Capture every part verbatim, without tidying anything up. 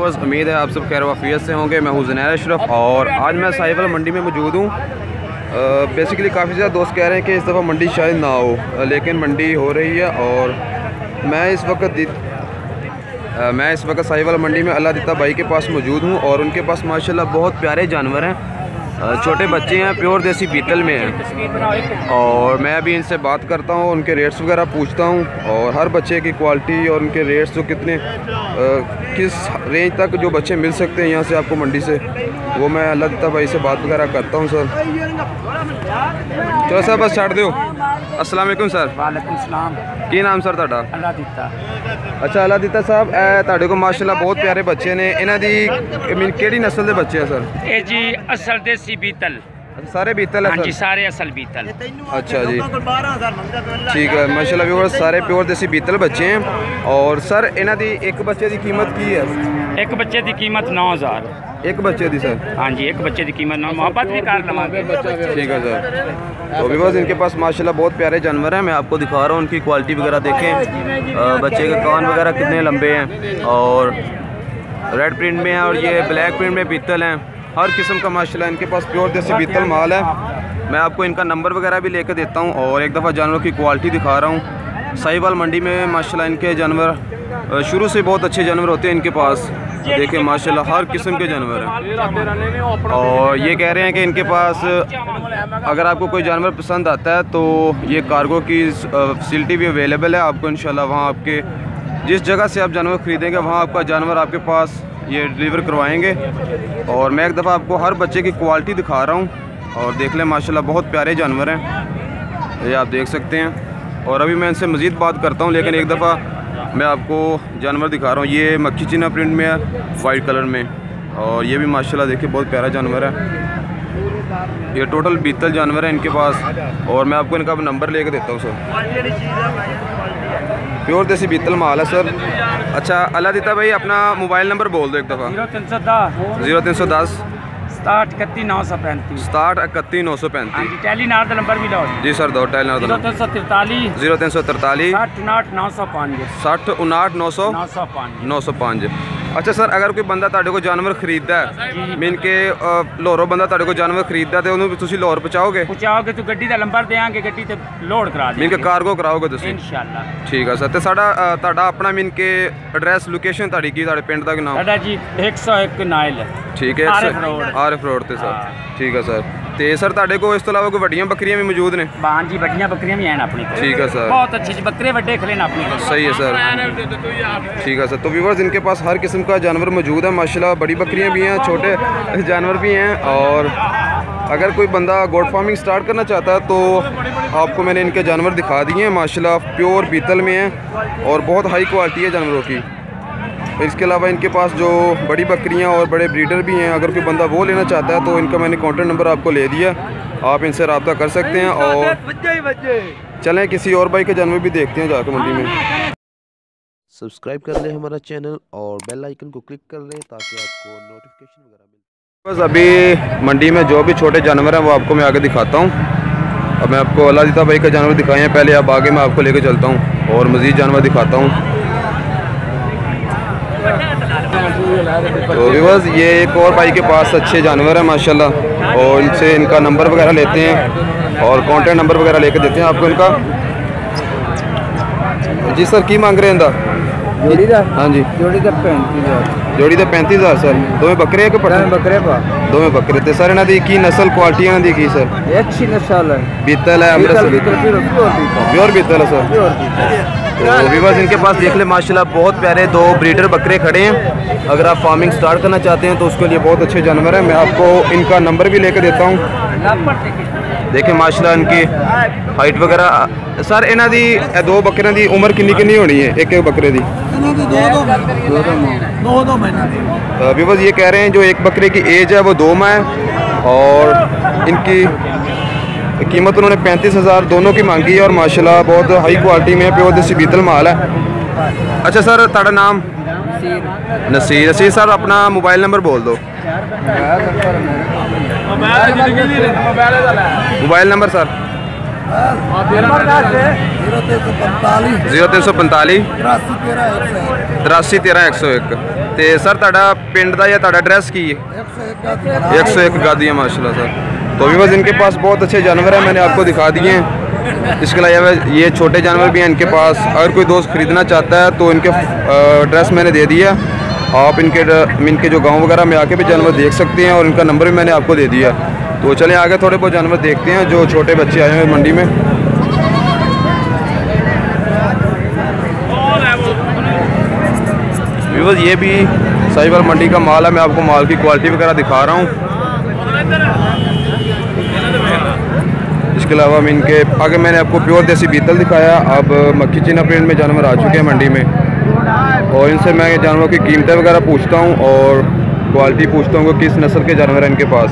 Viewers, उम्मीद है आप सब खैर वाफियत से होंगे। मैं हूँ ज़ोनैर अशरफ और आज मैं साहिवाल मंडी में मौजूद हूँ। बेसिकली काफ़ी ज़्यादा दोस्त कह रहे हैं कि इस दफ़ा मंडी शायद ना हो, लेकिन मंडी हो रही है। और मैं इस वक्त आ, मैं इस वक्त साहिवाल मंडी में अल्लाह दिता भाई के पास मौजूद हूँ और उनके पास माशाल्लाह बहुत प्यारे जानवर हैं, छोटे बच्चे हैं, प्योर देसी बीटल में हैं। और मैं अभी इनसे बात करता हूँ, उनके रेट्स वगैरह पूछता हूँ और हर बच्चे की क्वालिटी और उनके रेट्स जो कितने आ, किस रेंज तक जो बच्चे मिल सकते हैं यहाँ से आपको मंडी से, वो मैं अल्लाह दिता भाई से बात वगैरह करता हूँ। सर चलो सर बस छाड़ दो। अस्सलाम वालेकुम सर। वालेकुम सलाम। की नाम सर तुहाडा? अल्लाह दिता। अच्छा अल्लाह दिता साहब, ए तुहाडे को माशाल्लाह बहुत प्यारे बच्चे ने, इन्हां दी मीन केड़ी नस्ल दे बच्चे हैं सर? ए जी असल देसी बीतल। अच्छा सारे बीतल है? हाँ सर जी सारे असल बीतल। अच्छा जी ठीक है माशाल्लाह व्यूअर्स, सारे प्योर देसी बीतल बच्चे हैं। और सर इन्हां दी एक बच्चे की कीमत की है? एक बच्चे की कीमत नौ हज़ार। एक बच्चे की सर? हाँ जी एक बच्चे की कीमत नौ, मोहब्बत भी कर लवांगे। ठीक है सर। तो व्यूअर्स इनके पास माशाल्लाह बहुत प्यारे जानवर हैं, मैं आपको दिखा रहा हूँ उनकी क्वालिटी वगैरह देखें। बच्चे के कान वगैरह कितने लंबे हैं और रेड प्रिंट में है और ये ब्लैक प्रिंट में बीतल हैं, हर किस्म का माशाल्लाह इनके पास प्योर देसी बीतल माल है। मैं आपको इनका नंबर वगैरह भी लेकर देता हूँ और एक दफ़ा जानवरों की क्वालिटी दिखा रहा हूँ। साहिवाल मंडी में माशाल्लाह इनके जानवर शुरू से बहुत अच्छे जानवर होते हैं इनके पास। देखिए माशाल्लाह हर किस्म के जानवर हैं और ये कह रहे हैं कि इनके पास अगर आपको कोई जानवर पसंद आता है तो ये कार्गो की फैसिलिटी भी अवेलेबल है आपको इंशाल्लाह। वहाँ आपके जिस जगह से आप जानवर ख़रीदेंगे वहाँ आपका जानवर आपके पास ये डिलीवर करवाएंगे। और मैं एक दफ़ा आपको हर बच्चे की क्वालिटी दिखा रहा हूँ और देख लें माशाल्लाह बहुत प्यारे जानवर हैं, ये आप देख सकते हैं। और अभी मैं इनसे मज़ीद बात करता हूँ, लेकिन एक दफ़ा मैं आपको जानवर दिखा रहा हूँ। ये मक्खी चीना प्रिंट में है वाइट कलर में और ये भी माशाल्लाह देखिए बहुत प्यारा जानवर है। ये टोटल बीतल जानवर है इनके पास और मैं आपको इनका नंबर लेके देता हूँ सर। प्योर देसी बीतल माल है सर। अच्छा अल्लाह दिता भाई अपना मोबाइल नंबर बोल दो एक दफ़ा। जीरो तीन सौ दस जीरो तीन सौ दस सताहठ इकतीस नौ सौ पैंतीस। सताहठ इकतीस नौ सौ पैंतीस। टेलीनार का नंबर भी लो जी सर दो टेलीनार जीरो तीन सौ तिरतालीस जीरो तीन सौ तरतालीस साठ उनाठ नौ सौ पाँच सठ उनाठ नौ सौ नौ सौ पाँच नौ सौ पाँच। अच्छा सर अगर कोई बंदा तुहाडे को जानवर खरीददा है, मीन के लाहौरों बंदा तुहाडे को जानवर खरीददा तो उन्होंने तुसीं लाहौर पहुँचाओगे? पहुँचाओगे तो गड्डी का नंबर देंगे, गड्डी ते लोड करा देंगे, मीन के कार्गो कराओगे तुसीं इंशाल्लाह। ठीक है सर। तो साडा तुहाडा अपना मीन के एड्रैस लोकेशन तुहाडी की, तुहाडे पिंड दा नाम? साडा जी एक सौ एक नाइल है। ठीक है आरिफ रोड ते सर। ठीक है सर। तो सर तुहाडे को इस तो इलावा कोई वड्डियां बकरियां भी मौजूद ने? हाँ जी वड्डियां बकरियां भी हैं अपनी। ठीक है सर। बहुत अच्छे बकरे वड्डे खले हैं अपनी। सही है सर। ठीक है सर। तो व्यूअर्स इनके पास हर किस्म का जानवर मौजूद है माशाल्लाह, बड़ी बकरियां भी हैं, छोटे जानवर भी हैं। और अगर कोई बंदा गोट फार्मिंग स्टार्ट करना चाहता है तो आपको मैंने इनके जानवर दिखा दिए हैं माशाल्लाह, प्योर बीतल में हैं और बहुत हाई क्वालिटी है जानवरों की। इसके अलावा इनके पास जो बड़ी बकरियां और बड़े ब्रीडर भी हैं, अगर कोई बंदा वो लेना चाहता है तो इनका मैंने कॉन्टैक्ट नंबर आपको ले दिया, आप इनसे रब्ता कर सकते हैं। और चलें किसी और भाई के जानवर भी देखते हैं जाकर मंडी में। सब्सक्राइब कर लें हमारा चैनल और बेल आइकन को क्लिक कर लें ताकि आपको नोटिफिकेशन वगैरह मिले। बस अभी मंडी में जो भी छोटे जानवर हैं वो आपको मैं आगे दिखाता हूँ। अब मैं आपको अल्लाह दिता भाई के जानवर दिखाए हैं, पहले अब आगे मैं आपको लेकर चलता हूँ और मज़ीद जानवर दिखाता हूँ। तो व्यूअर्स ये एक और भाई के पास अच्छे जानवर हैं माशाल्लाह और इनसे इनका नंबर वगैरह लेते हैं और कॉन्टैक्ट नंबर वगैरह लेके देते हैं आपको इनका। जी सर की मांग रहे हैं? जोड़ी दा? हाँ जी जोड़ी दा पैंतीस हज़ार। जोड़ी दा पैंतीस हज़ार सर। दोवें बकरे हैं कि पट्टे? बकरे पा दोवें बकरे। तो सर इन्हां दी की नस्ल क्वालिटी इन्हां दी की सर? अच्छी नस्ल है, बीतल है, प्योर बीतल है सर। तो व्यूअर्स इनके पास देख ले माशाल्लाह बहुत प्यारे दो ब्रीडर बकरे खड़े हैं। अगर आप फार्मिंग स्टार्ट करना चाहते हैं तो उसके लिए बहुत अच्छे जानवर हैं। मैं आपको इनका नंबर भी लेकर देता हूँ। देखें माशाल्लाह इनकी हाइट वगैरह। सर इन्हां दी दो बकरियां दी उम्र किन्नी किन्नी होनी है एक एक बकरे दी? व्यूअर्स ये कह रहे हैं जो एक बकरे की एज है वो दो माह है और इनकी कीमत उन्होंने पैंतीस हज़ार दोनों की मांगी है और माशाल्लाह बहुत हाई क्वालिटी में प्योर देसी बीतल माल है। अच्छा सर तुहाडा नाम? नसीर। नसीर सर अपना मोबाइल नंबर बोल दो। Mobile number sir? जीरो तीन सौ पैंतालीस तिरासी तेरह एक सौ एक। ਤੇ सर ਤੁਹਾਡਾ ਪਿੰਡ ਦਾ ਜਾਂ ਤੁਹਾਡਾ एड्रेस की है? एक सौ एक गादी है माशाल्लाह सर। तो भी बस इनके पास बहुत अच्छे जानवर हैं, मैंने आपको दिखा दिए हैं। इसके अलावा ये छोटे जानवर भी हैं इनके पास। अगर कोई दोस्त ख़रीदना चाहता है तो इनके एड्रेस मैंने दे दिया, आप इनके इनके जो गांव वगैरह में आके भी जानवर देख सकते हैं और इनका नंबर भी मैंने आपको दे दिया। तो चलें आगे थोड़े बहुत जानवर देखते हैं जो छोटे बच्चे आए हुए हैं मंडी में। व्यूअर्स ये भी साहिवाल मंडी का माल है, मैं आपको माल की क्वालिटी वगैरह दिखा रहा हूँ। इसके अलावा मैं इनके आगे मैंने आपको प्योर देसी बीतल दिखाया। अब मक्खी चीना प्रिंट में जानवर आ चुके हैं मंडी में और इनसे मैं जानवरों की कीमतें वगैरह पूछता हूँ और क्वालिटी पूछता हूँ कि किस नस्ल के जानवर हैं इनके पास।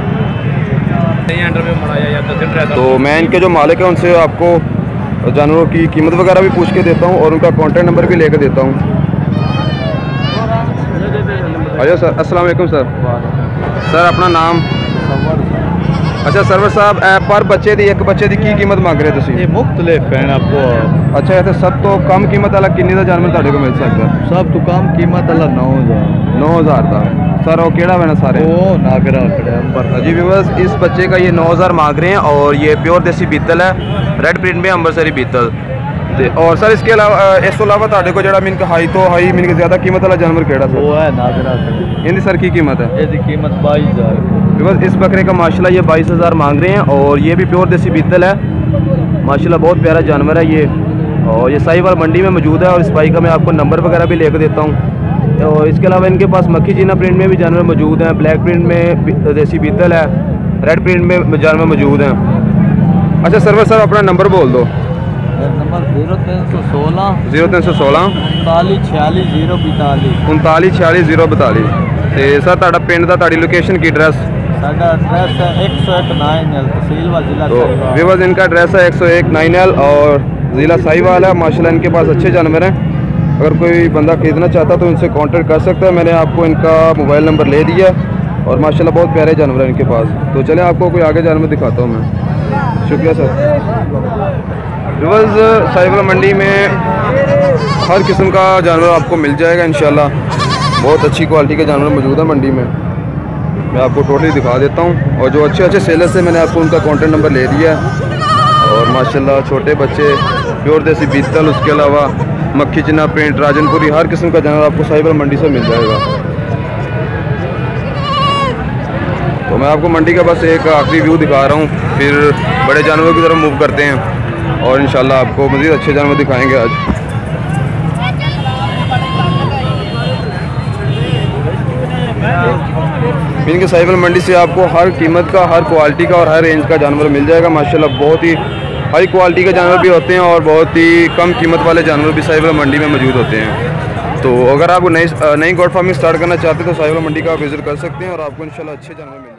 तो मैं इनके जो मालिक हैं उनसे आपको जानवरों की कीमत वगैरह भी पूछ के देता हूँ और उनका कॉन्टैक्ट नंबर भी लेकर देता हूँ। अच्छा सर, अस्सलाम वालेकुम सर। सर अपना नाम? अच्छा सरवर साहब, पर बच्चे दी एक बच्चे दी की कीमत मांग रहे तुसी? ये मुख्तलिफ है आपको। अच्छा ये तो सब तो कम कीमत वाला किन्नी दा जानवर तुहाडे को मिल सकता? सब तो कम कीमत वाला नौ हज़ार नौ हज़ार का। सर वो केड़ा बना सारे? वो नागरा अंबर। जी व्यूअर्स इस बच्चे का ये नौ हज़ार मांग रहे हैं और ये प्योर देसी बीतल है, रेड प्रिंट में अंबरसरी बीतल। और सर इसके अलावा इस तो अलावा तुहाडे को जेड़ा मीन हाई तो हाई मीन के ज़्यादा कीमत वाला जानवर केड़ा सर? वो है नागरा। इनकी सर की कीमत है? इसकी कीमत बाईस हज़ार। बस इस बकरे का माशाल्लाह ये बाईस हज़ार मांग रहे हैं और ये भी प्योर देसी बीतल है माशाल्लाह, बहुत प्यारा जानवर है ये। और ये साहिवाल मंडी में मौजूद है और इस भाई का मैं आपको नंबर वगैरह भी लेकर देता हूँ। और इसके अलावा इनके पास मक्खी चीना प्रिंट में भी जानवर मौजूद हैं, ब्लैक प्रिंट में देसी बीतल है, रेड प्रिंट में जानवर मौजूद हैं। अच्छा सरवर साहब अपना नंबर बोल दो। नंबर जीरो तीन सौ सोलह जीरो तीन सौ सोलह उनतालीस छियालीस जीरो बतालीस उनतालीस छियालीस जीरो बतालीस। तो सर तुहाडा पिंड दा तुहाडी लोकेशन की एड्रेस? साडा एड्रेस है एक सौ एक नाइन एल तहसील व जिला तो व्यूअर्स इनका एड्रेस है एक सौ एक नाइन एल और ज़िला साहिवाल है। माशाल्लाह इनके पास अच्छे जानवर हैं, अगर कोई बंदा ख़रीदना चाहता तो इनसे कांटेक्ट कर सकता है। मैंने आपको इनका मोबाइल नंबर ले दिया और माशाल्लाह बहुत प्यारे जानवर हैं इनके पास। तो चलें आपको कोई आगे जानवर दिखाता हूँ मैं। शुक्रिया सर। व्यूअर्स साहिवाल मंडी में हर किस्म का जानवर आपको मिल जाएगा इंशाल्लाह, बहुत अच्छी क्वालिटी के जानवर मौजूद है मंडी में। मैं आपको टोटली दिखा देता हूँ और जो अच्छे अच्छे सेलर से मैंने आपको उनका कॉन्टैक्ट नंबर ले दिया है। और माशाल्लाह छोटे बच्चे, प्योर देसी बीतल, उसके अलावा मक्खी चीना प्रिंट, राजनपुरी, हर किस्म का जानवर आपको साहिवाल मंडी से मिल जाएगा। तो मैं आपको मंडी का बस एक आखिरी व्यू दिखा रहा हूँ, फिर बड़े जानवरों की तरफ मूव करते हैं और इंशाल्लाह आपको मज़ीद अच्छे जानवर दिखाएंगे आज। इनके साहिवाल मंडी से आपको हर कीमत का, हर क्वालिटी का और हर रेंज का जानवर मिल जाएगा माशाल्लाह। बहुत ही हाई क्वालिटी के जानवर भी होते हैं और बहुत ही कम कीमत वाले जानवर भी साहिवाल मंडी में मौजूद होते हैं। तो अगर आप नई नई गोट फार्मिंग स्टार्ट करना चाहते हैं तो साहिवाल मंडी का आप विजिट कर सकते हैं और आपको इंशाल्लाह अच्छे जानवर मिल